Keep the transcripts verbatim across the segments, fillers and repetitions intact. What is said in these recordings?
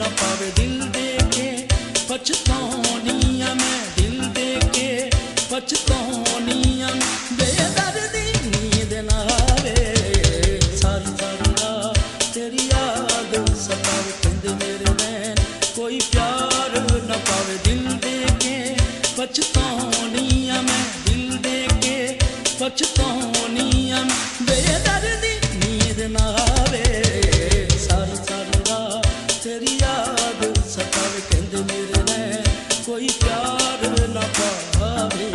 न पावे दिल दे के पछतानिया मैं दिल दे के पछतानिया बेदर्दी नींद ना आवे सारी सारी रात तेरी याद सतावे कहंदे मेरे नैन कोई प्यार न पावे दिल दे के पछतानिया मैं दिल दे के पछतानिया बेदर्दी नींद ना आवे सारी सारी रात तेरी याद सतावे कहंदे मेरे नैन कोई प्यार न पावे।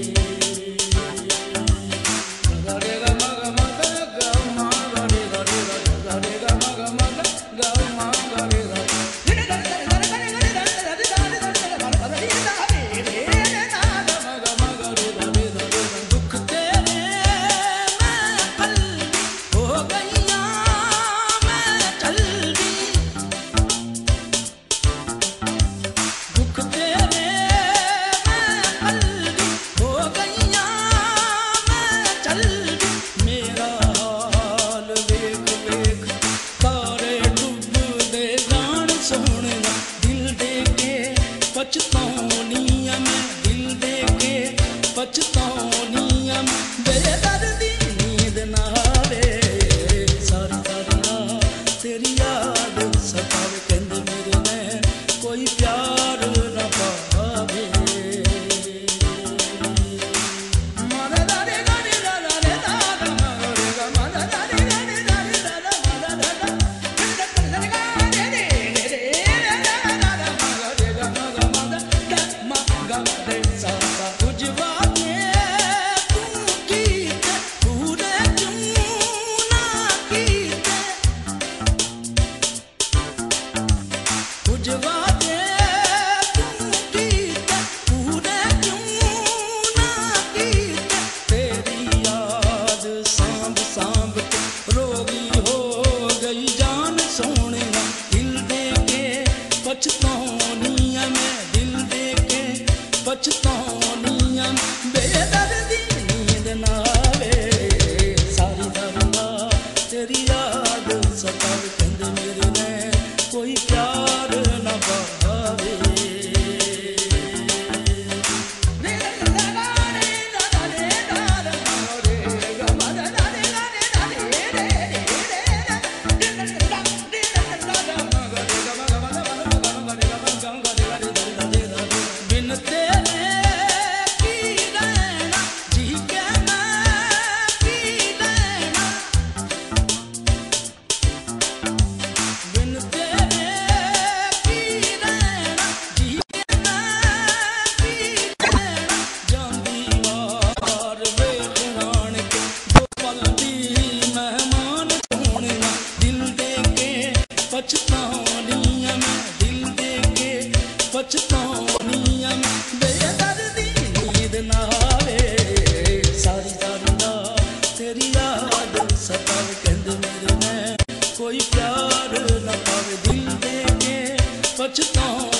पछतानिया मैं दिल दे के पछतानिया बेदर्दी नींद ना आवे सारी सारी रात तेरी याद सतावे कहंदे मेरे नैन कोई प्यार न पावे। पछतानिया मैं दिल दे के पछतानिया बेदर्दी नींद ना आवे सारी सारी रात तेरी याद सतावे कहंदे मेरे नैन कोई प्यार न पावे। पछतानिया मैं दिल दे के पछतानिया बेदर्दी नींद ना आवे सारी सारी रात तेरी याद सतावे कहंदे मेरे नैन कोई प्यार न पावे दिल दे के पछता